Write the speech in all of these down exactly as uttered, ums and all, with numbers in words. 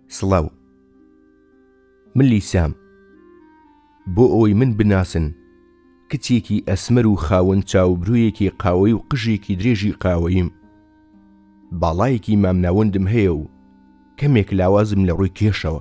سڵاو، من لیسام. بۆ ئەوەی من بناسن، کچێکی ئەسمەر و خاوەن چاوبروویەکی قاوەی و قژێکی درێژی قاوەییم. باڵایەکی مامناوەندم هەیە و کەمێک لاوازم لە ڕووی کێشەوە.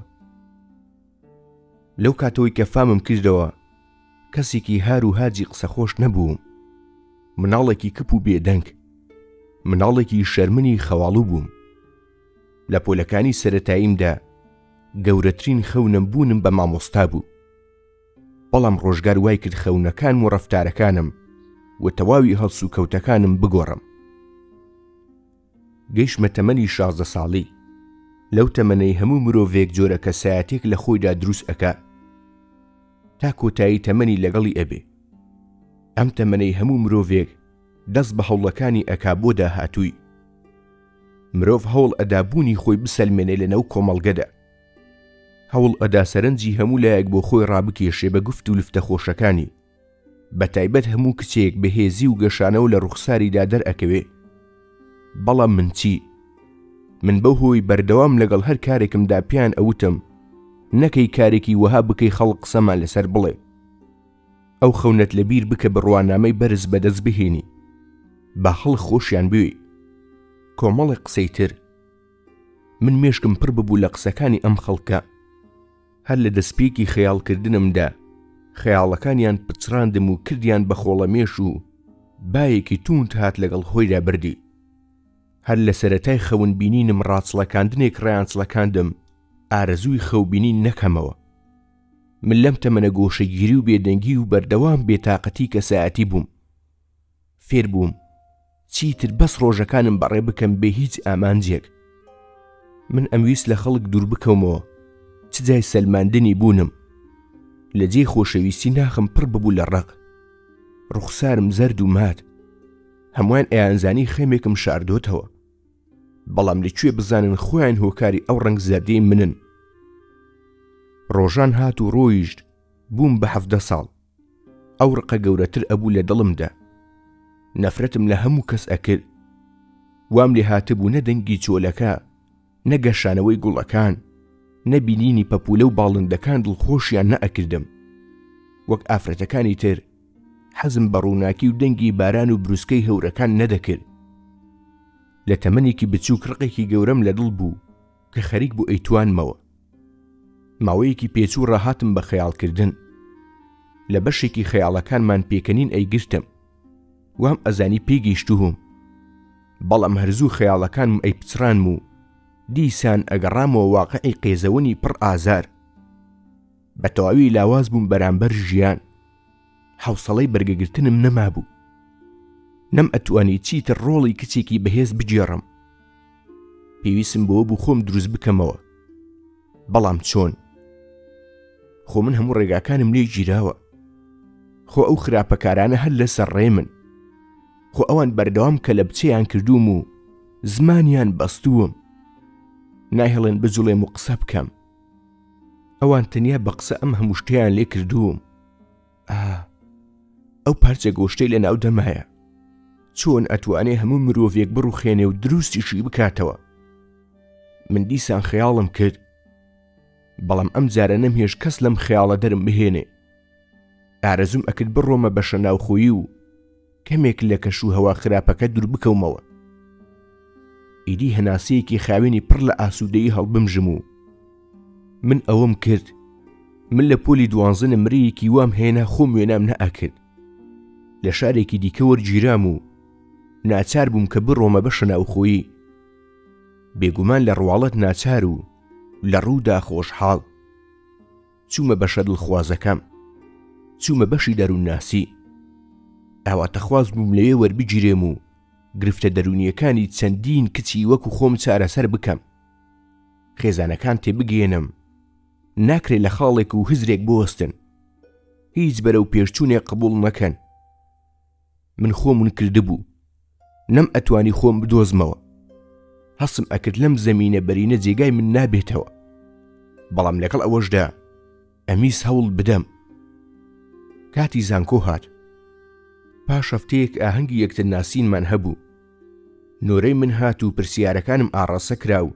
لەو کاتەوەی کە فامم کردەوە کەسێکی هار و هاجی قسەخۆش نەبووم. مناڵێکی کپ و بێدەنگ، مناڵێکی شەرمنی خەواڵوو بووم. لە پۆلەکانی سەرەتاییمدا گەورەترین خەونم بوونم بە مامۆستا بوو. بەڵام ڕۆژگار وای کرد خەونەکانم و ڕەفتارەکانم و تەواوی هەڵس و کەوتەکانم بگۆڕم. گەیشتمە تەمەنی شازدە ساڵی. لەو تەمەنەی هەموو مرۆڤێک جۆرە کەسایەتێک لە خۆیدا دروست ئەکا تا کۆتایی تەمەنی لەگەڵی ئەبێ. ئەم تەمەنەی هەموو مرۆڤێک دەست بە هەوڵەکانی ئەکا بۆ داهاتووی. مرۆڤ هەوڵ ئەدابوونی خۆی بسەلمێنێ لەنەو کۆمەڵگەدا. هەوڵ ئەدا سەرنجی هەموو لایەک بۆ خۆی ڕابکێشێ بە گفت و لفتە خۆشەکانی. بەتایبەت هەموو کچێک بەهێزی و گەشانەوە لە ڕوخساریدا دەرئەکەوێ. بەڵام من چی؟ من بەو هۆی بەردەوام لەگەڵ هەر کارێکمدا پیان ئەوتم نەکەی کارێکی وەها بکەی خەڵق قسەمان لەسەر بڵێ. ئەو خەونەت لەبیر بکە بڕوانامەی بەرز بەدەست بهێنی. با خەڵک خۆشیان بوێ. کۆمەڵی قسەی تر. من مێشکم پڕ ببوو لە قسەکانی ئەم خەڵکە. هەر لە دەستپێکی خەیاڵکردنمدا خەیاڵەکانیان پچڕاندم و کردیان بە خۆڵەمێش و بایەکی توند هات لەگەڵ خۆیدا بردی. هەر لە سەرەتای خەون بینینم ڕاچڵەکاندنێک ڕیانچڵەکاندم ئارەزووی خەوبینین نەکەمەوە. من لەم تەمەنە گۆشەگیری و بێدەنگی و بەردەوام بێتاقەتی کەسایەتی بووم. فێر بووم چیتر بەس ڕۆژەکانم بەڕێ بکەم بێ هیچ ئامانجێک. من ئەمویست لە خەڵک دوور بکەومەوە. چ جای سەلماندنی بوونم. لە جێی خۆشەویستی ناخم پڕ ببوو لە ڕق. ڕوخسارم زەرد و مات. هەمووان ئەیانزانی خێمێکم شاردۆتەوە. بەڵام لەکوێ بزانن خۆیان هۆکاری ئەو ڕەنگ زەردەی منن. ڕۆژان هات و ڕۆیشت بووم بە حەفدە ساڵ. ئەو ڕقە گەورەتر ئەبوو لە دڵمدا. نەفرەتم لە هەموو کەس ئەکرد. وام لێ هاتبوو نە دەنگی چۆلەکە، نەگەشانەوەی گوڵەکان، نەبینینی پەپولە و باڵندەکان دڵخۆشیان نەئەکردم. وەک ئافرەتەکانی تر حەزم بە ڕووناکی و دەنگی باران و بروسکەی هەورەکان نەدەکرد. لە تەمەنێکی بچووک ڕقێکی گەورەم لە دڵ بوو کە خەریک بوو ئەیتوانمەوە. ماوەیەکی پێچوو ڕاهاتم بە خەیاڵکردن. لە بەشێکی خەیاڵەکانمان پێکەنین ئەیگرتم. وام ئەزانی پێگەیشتووم. بەڵام هەرزوو خەیاڵەکانم ئەی پچڕانم و دیسان ئەگەڕامەوە واقعی قێزەوەنی پڕ ئازار. بە تەواوی لاواز بووم بەرامبەر ژیان. حوسەڵەی بەرگەگرتنم نەمابوو. نەم ئەتوانی چیتر ڕۆڵی کچێکی بەهێز بجێڕم. پێویستم بەوە بوو خۆم دروست بکەمەوە. بەڵام چۆن؟ خۆ من هەموو ڕێگاکانم لێ گیراوە. خۆ ئەو خراپەکارانە هەر لەسەر ڕێ من. خۆ ئەوان بەردەوام کە لە بچەیان کردووم و زمانیان بەستووم. ناهێڵێن بجوڵێم و قسە بکەم. ئەوان تەنیا بە قسە ئەم هەموو شتیان لێ کردووم. ئا ئەو پارچە گۆشتەی لە ناو دەمایە. چۆن ئەتوانێ هەموو مرۆڤێک بڕوخێنێ و دروستیشی بکاتەوە؟ من دیسان خەیاڵم کرد. بەڵام ئەم جارە نەمهێش کەس لەم خەیاڵە دەرم بهێنێ. ئارەزوم ئەکرد بڕۆمە بەشە ناوخۆیی و کەمێک لە کەش و هەوا خراپەکە دوور بکەومەوە. ئیدی هەناسەیەکی خاوێنی پڕ لە ئاسوودەیی هەڵبمژم و من ئەوەم کرد. من لە پۆلی دوانزنە مرەیەکی وام هێنا خۆم وێنام نەئەکرد. لە شارێکی دیکە وەرگیرام و ناچار بووم کە بڕۆمە بەشە ناوخۆیی. بێگومان لە ڕواڵەت ناچار و لە ڕوودا خۆشحاڵ. چوومە بەشە دڵخوازەکەم. چوومە بەشی دەروونناسی. ئاواتەخواز بووم لەوێ وەربگیرێم و گرفتە دەرونیەکانی چەندین کچی وەکو خۆم چارەسەر بکەم. خێزانەکان تێبگێنم. ناکرێت لە خاڵێک و هزرێک بوەستن. هیچ بەرەو پێشچوونێک قبوڵ نەکەن. من خۆمون کردبوو. نەم ئەتوانی خۆم بدۆزمەوە. هەسم ئەکرد لەم زەمینە بەرینە جێگای من نابێتەوە. بەڵام لەگەڵ ئەوەشدا ئەمیس هەوڵ بدەم. کاتی زانکۆ هات. پاش هەفتەیەک ئاهەنگی یەکتر ناسینمان هەبوو. نۆرەی من هات و پرسیارەکانم ئاڕاستە کرا و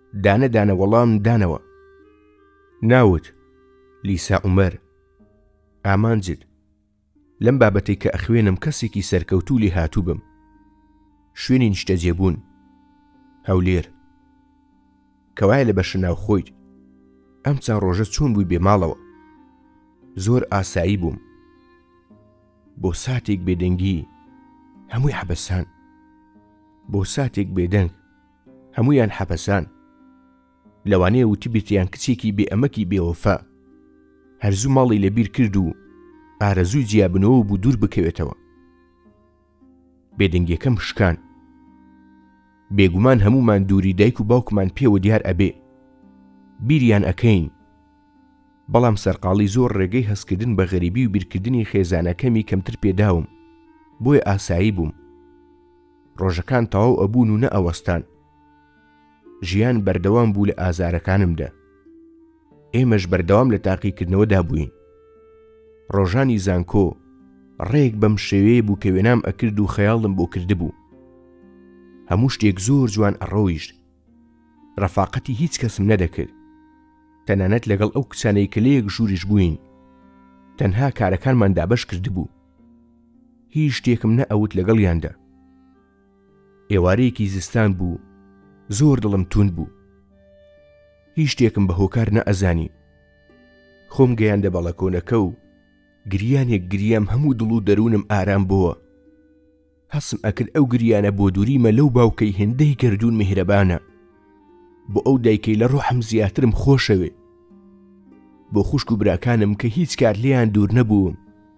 دانە دانە وەڵام دانەوە. ناوت لیسا عومەر. ئامانجت لەم بابەتەی کە ئەخوێنم کەسێکی سەرکەوتوو لێ هاتوو بم. شوێنی نیشتە جێبوون هەولێر. کەوایە لە بەشە ناو خۆیت ئەم چەند ڕۆژە چۆن بووی بێ ماڵەوە؟ زۆر ئاسایی بووم. بۆ ساتێک بێدەنگی هەمووی حەبەسان، بۆ ساتێک بێدەنگ هەموویان حەبەسان. لەوانەیە وتی بێتیان کچێکی بێ ئەمەکی بێوەفا، هەرزوو ماڵی لەبیر کرد و ئارەزووی جیابنەوە بوو دوور بکەوێتەوە. بێدەنگیەکەم شکان. بێگومان هەمومان دووری دایک و باوکمان پێوە دیار ئەبێ، بیریان ئەکەین. بەڵام سەرقاڵی زۆر ڕێگەی هەستکردن بە غەریبی و بیرکردنی خێزانەکەمی کەمتر پێداوم، بۆیە ئاسایی بووم. ڕۆژەکان تەواو ئەبوون و نە ئەوەستان. ژیان بەردەوام بوو لە ئازارەکانمدا. ئێمەش بەردەوام لە تاقیکردنەوەدا بووین. ڕۆژانی زانکۆ ڕێک بەم شێوەیە بوو کە وێنام ئەکرد و خەیاڵم بۆ کردبوو. هەموو شتێک زۆر جوان ئەڕۆیشت. ڕەفاقەتی هیچ کەسم نەدەکرد، تەنانەت لەگەڵ ئەو کچانەی کە لەیەک ژووریش بووین. تەنها کارەکانمان دابەش کردبوو. هیچ شتێکم نەئەوت لەگەڵیاندا. ئێوارەیەکی زستان بوو، زۆر دڵم توند بوو. هیچ شتێکم بە هۆکار نەئەزانی. خۆم گەیاندە بەڵەکۆنەکە و گریانێک گریام هەموو دڵ و دەروونم ئارام بووە. هەسم ئەکرد ئەو گریانە بۆ دووریمە لەو باوکەی هێندەی گەردوون میهرەبانە، بۆ ئەو دایکەی لە ڕۆحم زیاترم خۆشەوێ، بۆ خوشک و براکانم کە هیچ کار لێیان دوور نەبووم.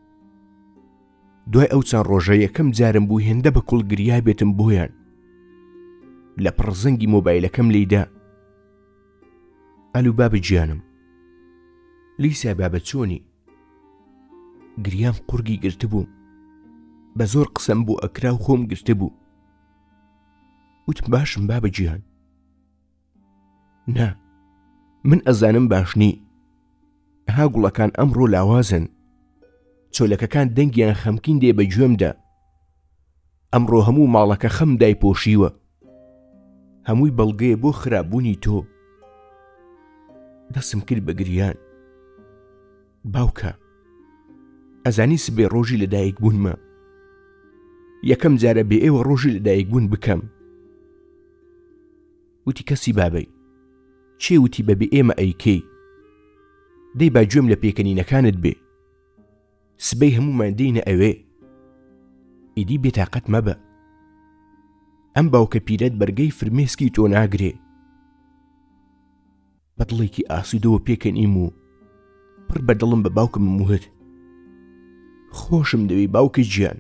دوای ئەو چەند ڕۆژە یەکەم جارم بوو هێندە بە کوڵ گریا بێتم بۆیان. لە پڕزەنگی مۆبایلەکەم لێیدا. ئەلو بابە گیانم. لیسا بابە چۆنی؟ گریام قورگی گرتبووم. بە زۆر قسەم بۆ ئەکرا و خۆم گرتبوو. وتم باشم بابە گیان. نا، من ئەزانم باشنی. ها گوڵەکان ئەمڕۆ لاوازن. چۆلەکەکان دەنگیان خەمکین دێ بە گوێمدا. ئەمڕۆ هەموو ماڵەکە خەم دایپۆشیوە. هەمووی بەڵگەیە بۆ خراپبوونی تۆ. دەسم کرد بە گریان. باوکە، ئەزانی سبێ ڕۆژی لەدایک بوونمە. یەکەم جارە بێ ئێوە ڕۆژی لەدایک بوون بکەم. وتی کەسی بابەی، چێ وتی بەبێ ئێمە ئەیکەی؟ دەی با گوێم لە پێکەنینەکانت بێ. سبەی هەموومان دێینە ئەوێ. ئیدی بێتاقەت مەبە. ئەم باوکە پیرەت بەرگەی فرمێسکی تۆ ناگرێ. بە دڵێکی ئاسوودەوە پێکەنیم و پڕ بە دڵم بە باوکم موهت. خۆشم دەوێ باوکە گیان.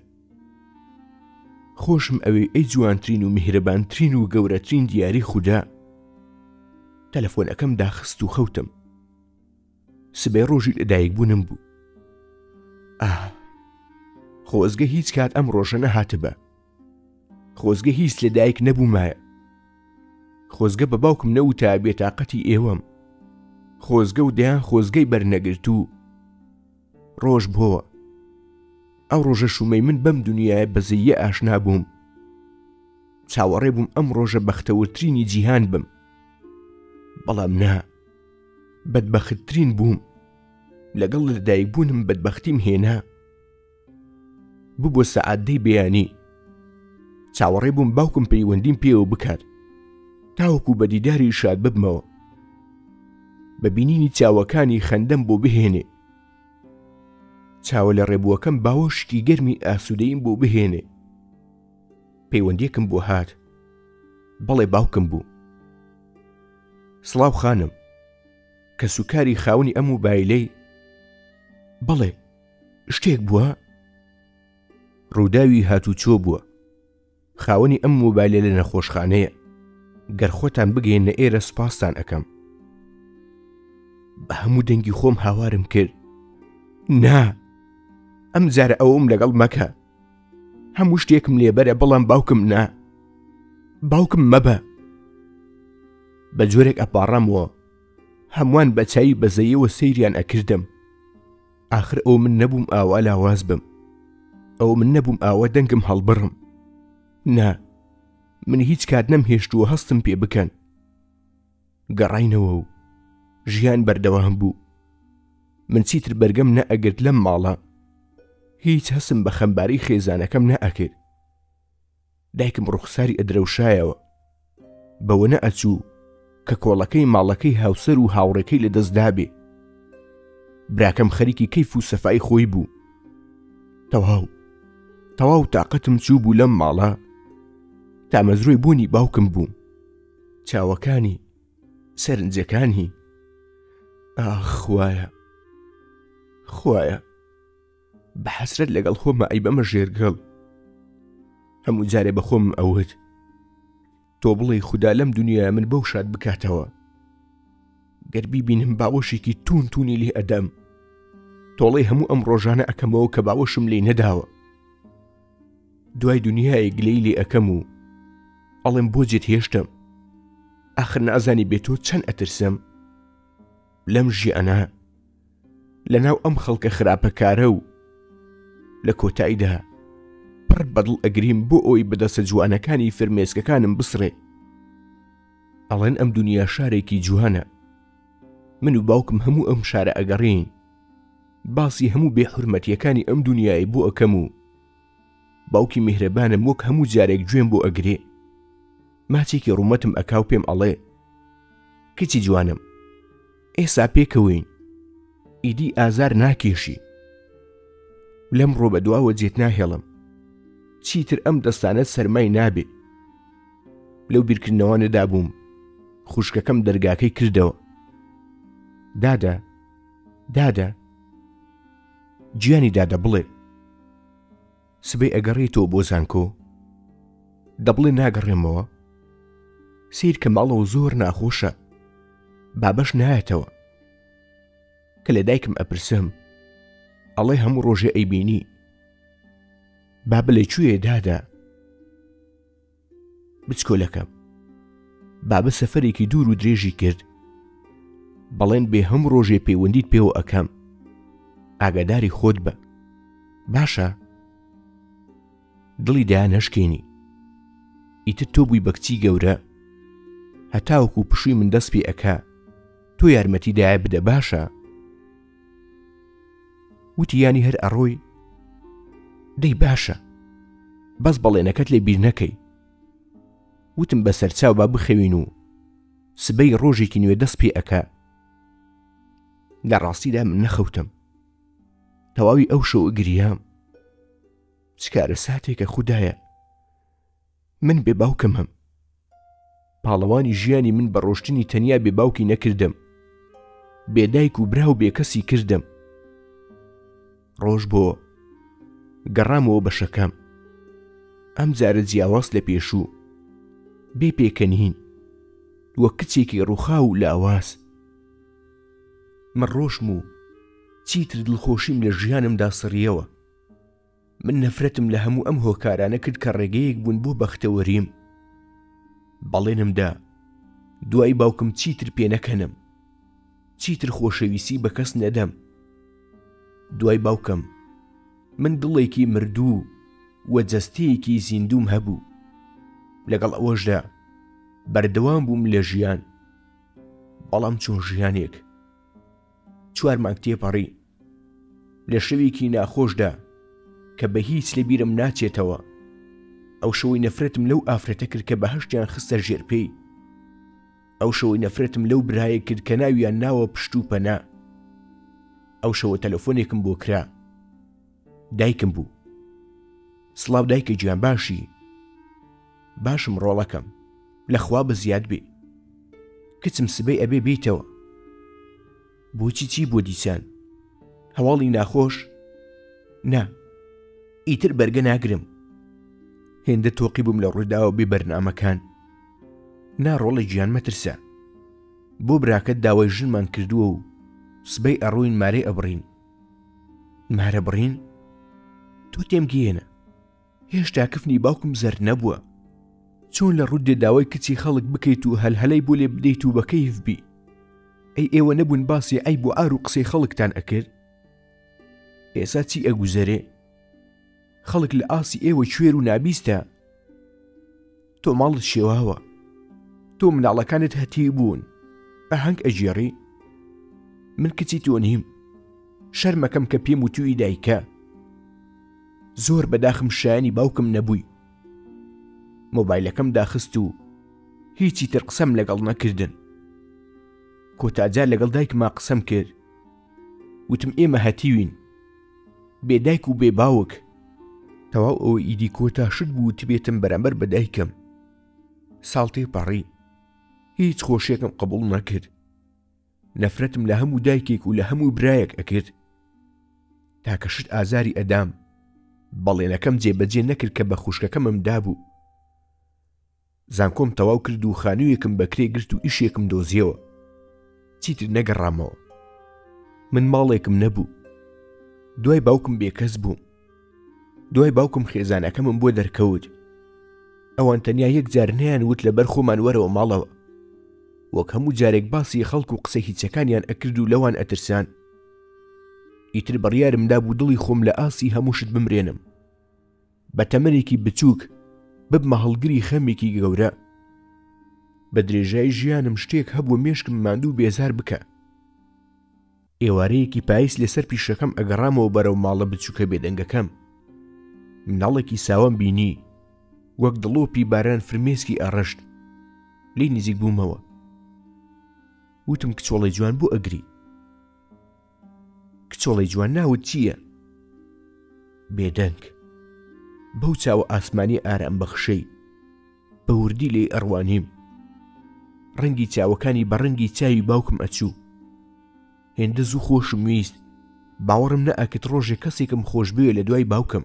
خۆشم ئەوێ ئەی جوانترین و میهرەبانترین و گەورەترین دیاری خودا. تەلەفۆنەکەم داخست و خەوتم. سبەی ڕۆژی لەدایک بوونم بوو. ئاه، خۆزگە هیچ کات ئەم ڕۆژە نەهاتبە. خۆزگە هیچ لەدایک نەبوومایە. خۆزگە بە باوکم نەوتا بێتاقەتی ئێوەم. خۆزگە و دەیان خۆزگەی بەرنەگرتوو. ڕۆژ بۆوە. ئەو ڕۆژە شومەی من بەم دنیایە بەزەیە ئاشنا بووم. چاوەڕێ بووم ئەم ڕۆژە بەختەوەترینی جیهان بم. بەڵام نا، بەدبەختترین بووم. لەگەڵ لەدایک بوونم بەدبەختیم هێنا. بوو بۆ سەعادەی بەیانی. چاوەڕێ بووم باوکم پەیوەندیم پێوە بکات، تاوەکو بە دیداری شاد ببمەوە. بە بینینی چاوەکانی خەندەم بۆ بهێنێ. چاوە لە ڕێبووەکەم باوەشکی گەرمی ئاسوودەیم بۆ بهێنێ. پەیوەندیەکم بۆ هات. بەڵێ باوکم بوو. سڵاو خانم، کە سوکاری خاوەنی ئەم مۆبایلەی. بەڵێ، شتێک بووە؟ ڕووداوی هاتوچۆ بووە. خاوەنی ئەم مۆبایلە لە نەخۆشخانەیە. گەر خۆتان بگەێنە ئێرە سپاستان ئەەکەم. بە هەموو دەنگی خۆم هاوارم کرد. نا، ئەم جارە ئەوەم لەگەڵ مەکە. هەموو شتێکم لێبەرە، بەڵام باوکم نا. باوکم مەبە. بە جۆرێک ئەپاڕامەوە. هەمووان بە چایی بەزەیەوە سەیریان ئەکردم. ئاخر ئەو من نەبووم ئاوا لاواز بم. ئەو من نەبووم ئاوا دەنگم هەڵبڕم. نا، من هیچ کات نەمهێشتووە هەستم پێ بکەن. گەڕاینەوە و ژیان بەردەوام بوو. من چیتر بەرگەم نەئەگرت لەم ماڵە، هیچ هەسم بە خەمباری خێزانەکەم نەئەکرد. دایکم ڕوخساری ئەدرەوشایەوە، بەوە نەئەچوو کە کۆڵەکەی ماڵەکەی هاوسەر و هاوڕێکەی لەدەستدا بێ. براکەم خەریکی کەیف و سەفای خۆی بوو. تەواو تەواو تاقەتم چوو بوو لەم ماڵە تا مەزرۆی بوونی باوکم بووم. چاوەکانی سەرنجەکانی ئاخ خوایە خوایە، بە حەسرەت لەگەڵ خۆمە ئەی بەمە ژێرگەڵ. هەموو جارێ بە خۆم ئەوت تۆ بڵێ خوددا لەم دنیای من بەو شاد بکاتەوە، گەر بیبینم باوەشێکی تون تونی لێ ئەدەم، تۆڵەی هەموو ئەم ڕۆژانە ئەکەمەوە کە باوەشم لێ نەداوە. دوای دنیای گلەی لێ ئەەکەم و ئەڵێم بۆ جێت هێشتم، ئاخر نازانی بێتۆ چەند ئەترسم لەم ژیانە لەناو ئەم خەڵکە خراپەکارە و لە کۆتاییدا پڕ بەدڵ ئەگریم بۆ ئەوی بەدەستە جوانەکانی فرمێسکەکانم بسڕێ. ئەڵێن ئەم دنیا شارێکی جوانە، من و باوکم هەموو ئەم شارە ئەگەڕین، باسی هەموو بێحورمەتیەکانی ئەم دنیای بۆ ئەکەم و باوکی میهرەبانم وەک هەموو جارێک گوێم بۆ ئەگرێ. ماچێکی ڕوومەتم ئەکاو پێم ئەڵێ کچی جوانم، ئێستا پێکەوەین، ئیدی ئازار ناکێشی، لەم ڕۆ بە دواوە جێت ناهێڵم، چیتر ئەم دەستانە سەرمای نابێ. لەو بیرکردنەوانەدا بووم خوشکەکەم دەرگاکەی کردەوە. دادا دادا گیانی دادا بڵێ سبەی ئەگەڕێتەوە بۆ زانکۆ؟ دەبڵێ ناگەڕێمەوە، سیر کە ماڵەوە زۆر ناخۆشە، بابەش نایەتەوە. کە لە دایکم ئەپرسم ئەڵێ هەموو ڕۆژێ ئەیبینی. بابە لەکوێیە دادا؟ بچکۆلەکەم، بابە سەفەرێکی دوور و درێژی کرد، بەڵێن بێ هەموو ڕۆژێ پەیوەندیت پێوە ئەەکەم، ئاگاداری خۆت بە. باشە، دڵی دایان نەشکێنی، ئیتر تۆ بووی بە کچی گەورە، هەتاوەکو پشووی من دەست پێ ئەکا تۆ یارمەتی دایە بدە. باشە؟ وتی یانی هەر ئەڕۆی؟ دەی باشە، بەس بەڵێنەکەت لێ بیر نەکەی. وتم بەسەر چاو با بخەوین و سبەی ڕۆژێکی نوێ دەست پێ ئەکا. لە ڕاستیدا من نەخەوتم، تەواوی ئەو شەو گریام. چکارە ساتێکە خوددایە من بێ باوکم هەم، پاڵەوانی ژیانی من بە ڕۆشتنی تەنیا بێ باوکی نەکردم، بێدایک و برا و بێکەسی کردم. ڕۆژ بۆ گەڕامەوە بەشەکەم، ئەم جارە جیاواز لە پێشوو بێ پێکەنین وەک کچێکی ڕووخا و لاواز. من ڕۆشم و چیتر دڵخۆشیم لە ژیانمدا سڕیەوە. من نەفرەتم لە هەموو ئەم هۆکارانە کرد کە ڕێگەیەک بوون بۆ بەختەوەریم. بەڵێنمدا دوای باوکم چیتر پێ نەکەنم، چیتر خۆشەویستی بە کەس نەدەم. دوای باوکم من دڵێکی مردوو وە جەستەیەکی زیندوم هەبوو. لەگەڵ ئەوەشدا بەردەوام بووم لە ژیان، بەڵام چۆن ژیانێک چوار مانگ تێپەڕی لە شەوێکی ناخۆشدا کە بە هیچ لە بیرم ناچێتەوە. ئەو شەوەی نەفرەتم لەو ئافرەتە کرد کە بەهەشتیان خستە ژێرپێی، ئەو شەوەی نەفرەتم لەو برایە کرد کە ناویان ناوە پشت و پەنا. ئەو شەوە تەلەفۆنێکم بۆ کرا، دایکم بوو. سڵاو دایکە گیان، باشی؟ باشم ڕۆڵەکەم، لەخوا بە زیاد بێ، کچم سبەی ئەبێ بیتەوە. بۆچی چی بۆ دیسان؟ هەواڵی ناخۆش؟ نا، ئیتر بەرگە ناگرم. هێندە تۆقی بووم لە ڕووداوە بێ بەرنامەکان. ناڕۆڵی گیان مەترسە، بۆ براکەت داوای ژنمان کردووە و سبەی ئەڕۆین مارێ ئەبڕین. مارە بڕین؟ تۆ تێم گێنە، هێشتا کفنی باوکم زەرد نەبووە. چۆن لە ڕوودێ داوای کچی خەڵک بکەیت و هەلهەلەی بۆ لێ بدەیت و بەکەیف بی؟ ئەی ئێوە نەبوون باسی ئەی بۆ ئار و قسەی خەڵکتان ئەکرد؟ ئێستا چی ئەگوزەرێ؟ خەڵک لە ئاسی ئێوە کوێر و نابیستە. تۆ ماڵت شێواوە، تۆ مناڵەکانت هەتی بوون، ئەهەنگ ئەژێڕی من کچی تۆ نیم، شەرمەکەم کە پێم وتووی دایکە. زۆر بەداخم شایانی باوکم نەبووی. مۆبایلەکەم داخست و هیچی تر قسەم لەگەڵ نەکردن. کۆتاجار لەگەڵ دایکما قسەم کرد، وتم ئێمە هەتیوین، بێ دایک و بێ باوک. تەواو ئەوە ئیدی کۆتا شت بوو تبێتم بەرامبەر بە دایکم. ساڵ تێپەڕی، هیچ خۆشیێکم قبوڵ نەکرد. نەفرەتم لە هەموو دایکێک و لە هەموو برایەک ئەکرد، تاکە شت ئازاری ئەدام. بەڵێنەکەم جێبەجێ نەکرد کە بە خوشکەکەمم دابوو. زانکۆم تەواو کرد و خانوویەکم بەکرێ گرت و ئیشێکم دۆزیەوە. چیتر نەگەڕامەوە. من ماڵێکم نەبوو. دوای باوکم بێکەس بووم. دوای باوکم خێزانەکەمم بۆ دەرکەوت. ئەوان تەنیا یەک جار نەیان وت لەبەر خۆمان وەرەوە ماڵەوە. وەک هەموو جارێک باسی خەڵک و قسە هیچەکانیان ئەکرد و لەوان ئەترسان. ئیتر بڕیارمدا بوو دڵی خۆم لە ئاسی هەموو شت بمرێنم. بە تەمەنێکی بچووک ببمە هەڵگری خەمێکی گەورە. بە درێژایی ژیانم شتێک هەبوو مێشکم ماندوو بێزار بکە. ئێوارەیەکی پاییز لەسەر پیشەکەم ئەگەڕامەوە بەرەو ماڵە بچووکە بێدەنگەکەم. مناڵێکی ساوەم بینی، وەک دڵۆپی باران فرمێسکی ئەڕەشت. لی نزیک بوومەوە. وتم کچۆڵەی جوان بۆ ئەگری. کچۆڵەی جوان ناوت چییە؟ بێدەنگ. بەو چاوە ئاسمانی ئارام بەخشەی بە وردی لێ ئەڕوانیم. ڕەنگی چاوەکانی بە ڕەنگی چاوی باوکم ئەچوو. هێندە زوو خۆشم ویست، باوەڕم نەئەکرد ڕۆژێک کەسێکم خۆش بوێ لە دوای باوکم.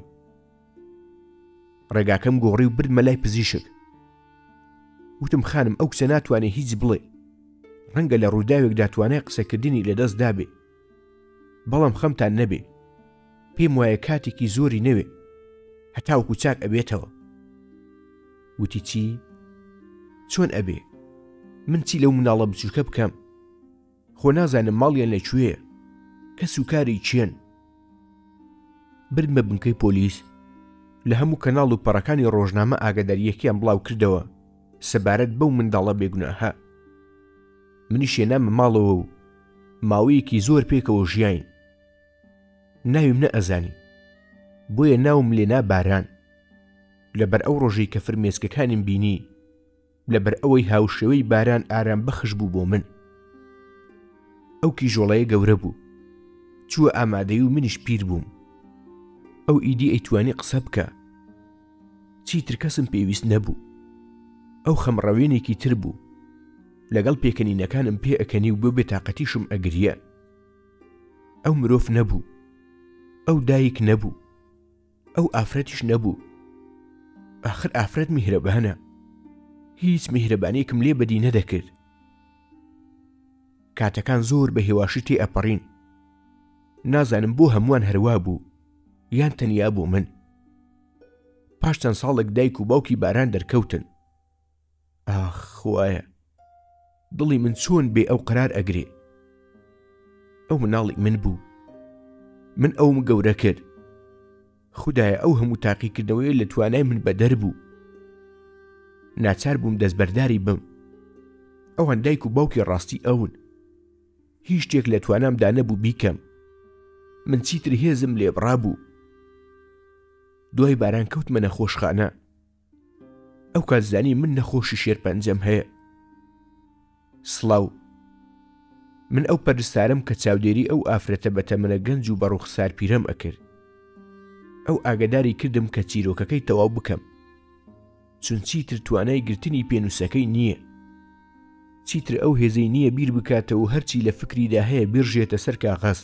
ڕێگاکەم گۆڕی و بردمە لای پزیشک. وتم خانم ئەو کچە ناتوانێ هیچ بڵێ، ڕەنگە لە ڕووداوێکدا توانای قسەکردنی لەدەست دابێ. بەڵام خەمتان نەبێ، پێم وایە کاتێکی زۆری نەوێ، هەتاوەکو چاک ئەبێتەوە. وتی چی؟ چۆن ئەبێ؟ من چی لەو مناڵە بچووکە بکەم؟ خۆ نازانم ماڵیان لەکوێیە، کەس و کاری چێن. بردمە بنکەی پۆلیس. لە هەموو کەناڵ و پەڕەکانی ڕۆژنامە ئاگاداریەکیان بڵاو کردەوە سەبارەت بەو منداڵە بێگوناهە. منیش هێنامە ماڵەوە و ماوەیەکی زۆر پێکەوە ژیاین. ناویم نەئەزانی، بۆیە ناوم لێنا باران. لەبەر ئەو ڕۆژەی کە فرمێسکەکانیم بینی، لەبەر ئەوەی هاوشێوەی باران ئارام بەخش بوو بۆ من. ئەو کیژۆڵەیە گەورە بوو، چووە ئامادەی و منیش پیر بووم. ئەو ئیدی ئەیتوانی قسە بکە. چیتر کەسم پێویست نەبوو. ئەو خەمڕەوێنێکی تر بوو. لەگەڵ پێکەنینەکانم پێ ئەکەنی و بۆ بێتاقەتیشم ئەگریە. ئەو مرۆڤ نەبوو، ئەو دایک نەبوو، ئەو ئافرەتیش نەبوو. ئاخر ئافرەت میهرەبانە، هیچ میهرەبانێکم لێ بەدی نەدەکرد. کاتەکان زۆر بە هێواشی تێ ئەپەڕین. نازانم بۆ هەمووان هەروا بوو یان تەنیا بۆ من. پاش چەند ساڵێک دایک و باوکی باران دەرکەوتن. ئاخ خوایە، دڵی من چۆن بێ ئەو قرار ئەگرێ. ئەو مناڵی من بوو، من ئەوم گەورە کرد. خودایە ئەو هەموو تاقیکردنەوەی لە توانای من بەدەر بوو. ناچار بووم دەستبەرداری بم. ئەوان دایک و باوکی ڕاستی ئەون. هیچ شتێک لە توانامدا نەبوو بیکەم. من چیتر هێزم لێ بڕابوو. دوای باران کەوتمە نەخۆشخانە. ئەو کات زانی من نەخۆشی شێرپەنجەم هەیە. سڵاو، من ئەو پەرستارم کە چاودێری ئەو ئافرەتە بە تەمەنە گەنج و بەڕوخسار پیرەم ئەکرد. ئەو ئاگداری کردم کە چیرۆکەکەی تەواو بکەم، چون چیتر توانای گرتنی پێنووسەکەی نییە. چیتر ئەو هێزەی نییە بیر بکاتەوە هەرچی لە فکریدا هەیە بیرژێتە سەر کاغەز.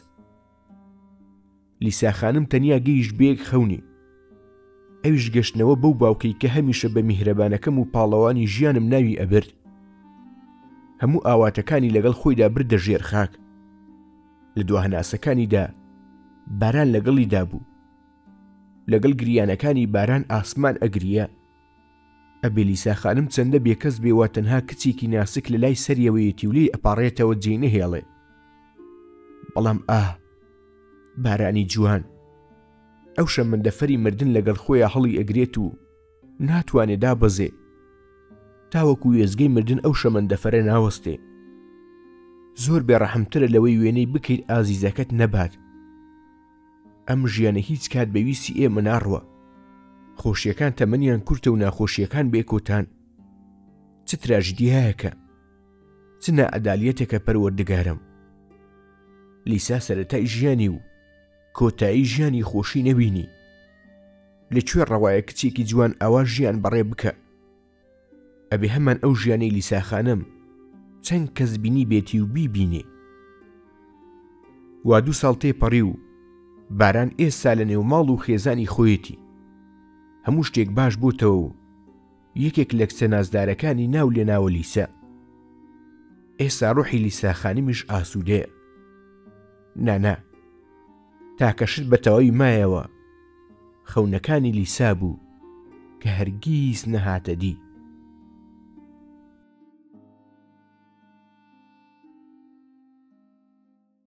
لیساخانم تەنیا گەیشت بەیەک خەونی. ئەویش گەشتنەوە بەو باوکەی کە هەمیشە بە میهرەبانەکەم و پاڵەوانی ژیانم ناوی ئەبرد. هەموو ئاواتەکانی لەگەڵ خۆیدا بردە ژێر خاک. لە دواهەناسەکانیدا باران لەگەڵیدا بوو. لەگەڵ گریانەکانی باران ئاسمان ئەگریە. ئەبێ لیساخانم چەندە بێکەس بێوا تەنها کچێکی ناسک لە لای سەریەوەیەتی و لێ ئەپاڕێتەوە جێی نەهێڵێ. بەڵام ئاه، بارانی جوان، ئەو شەمەندەفەری مردن لەگەڵ خۆیان هەڵی ئەگرێت و ناتوانێ دابەزێ، تاوەکو وێزگەی مردن ئەو شەمەندەفەرە ناوەستێ. زۆر بێڕەحمترە لەوەی وێنەی بکەیت ئازیزەکەت نەبات. ئەم ژیانە هیچ کات بەویستی ئێمە ناڕوە. خۆشیەکان تەمەنیان کورتە و ناخۆشیەکان بێکۆتان. چ تراژدی هەیەکە، چ نائەدالیەتێکە پەروەردگارم. لیسا سەرەتای ژیانی و کۆتایی ژیانی خۆشی نەبینی. لەکوێ ڕەوایە کچێکی جوان ئەوا ژیان بەڕێ بکە؟ ئەبێ هەمان ئەو ژیانەی لیساخانم چەند کەس بینی بێتی و بیبینێ. وا دوو ساڵ تێپەڕی و باران ئێستا لە نێو ماڵ و خێزانی خۆیەتی. هەموو شتێک باش بووتەوە و یەکێک لە کچە نازدارەکانی ناو لێناوە لیسا. ئێستا ڕۆحی لیساخانیمش ئاسوودەیە. نانا تاکەشت بە تەواوی مایەوە خەونەکانی لیسا بوو کە هەرگیز نەهاتە دی.